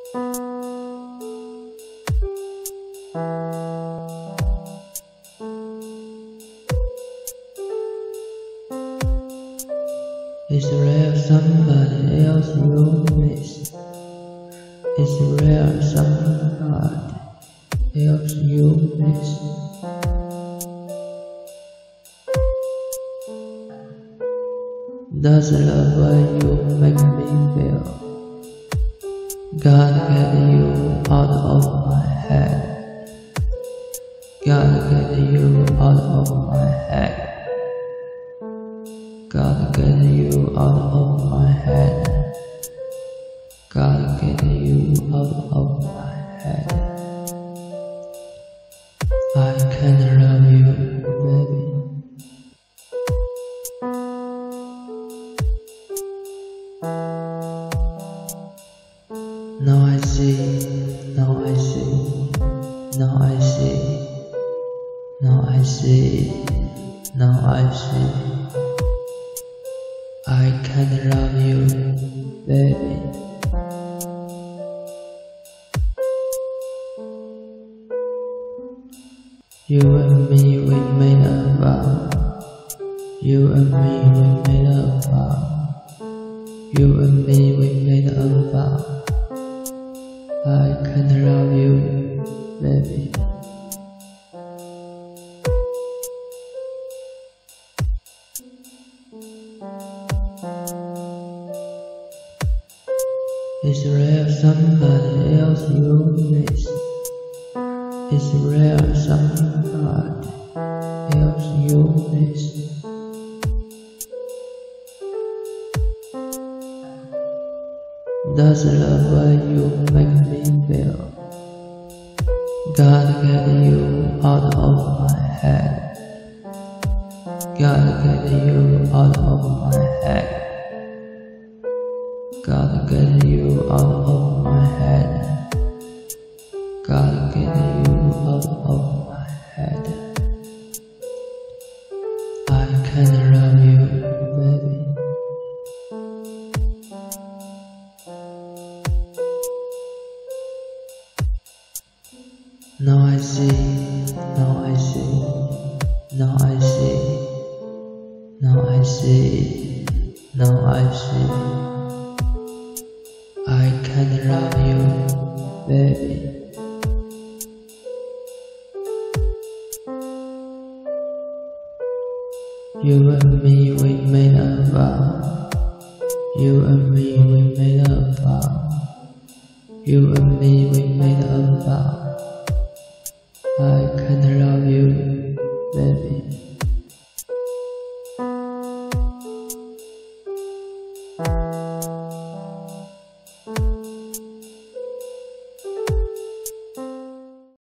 Is there somebody else you miss? Is there somebody else you miss? Does love way you make me feel? Gotta get you out of my head. Gotta get you out of my head. Gotta get you out of my head. Gotta get you out of my head. I can't love you, baby. Now I see, now I see, now I see, now I see, now I see. I can't love you, baby. You and me, we made a vow. You and me, we made a vow. You and me, we made a vow. I can't love you, baby. Is there somebody else you miss? Is there somebody else you miss? Does love way you make me feel? Gotta get you out of my head. Gotta get you out of my head. Gotta get you out of my head. Gotta get you out of my head. I can't love you, baby. Now I see, now I see, now I see, now I see, now I see. I can't love you, baby. You and me, we made a vow. You and me, we made a vow. You and me, we made a vow. I can't love you, baby.